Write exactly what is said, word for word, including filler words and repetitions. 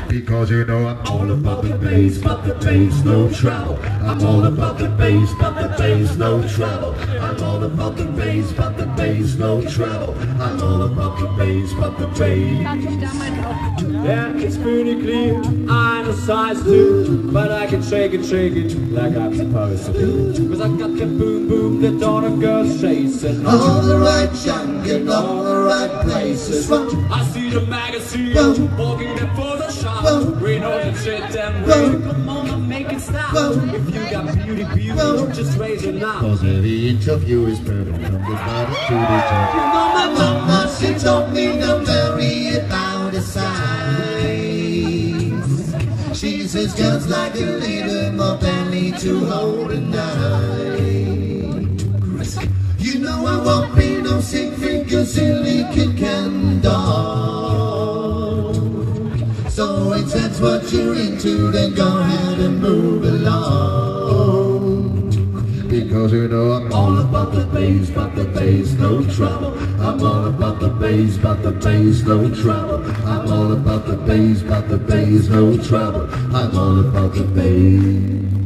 Because you know I'm all about the bass, but the bass, no trouble. I'm all about the bass, but the bass, no trouble. I'm all about the bass, but the bass, no trouble. I'm all about the bass, but the bass. Yeah, it's pretty clear, I'm a size two, but I can shake it, shake it like I'm supposed to do. Cause I got the boom boom that all the girls chasing. All the right junk in all the right places. I see the magazine, walking in Photoshop. We know the shit damn way. Come on and make it stop. If you got beauty, beauty, just raise it now. Cause every inch of you is perfect from the bottom to the top. You know my mama, she told me don't worry about the size. She says girls like a little more belly to hold a night. You know I won't be no sick figure, silly kid can dog. So if that's what you're into, then go ahead and move along. Because you know I'm all about the bass, but the bass, no trouble. I'm all about the bass, but the bass, no trouble. I'm all about the bass, but the bass, no trouble. I'm all about the bass.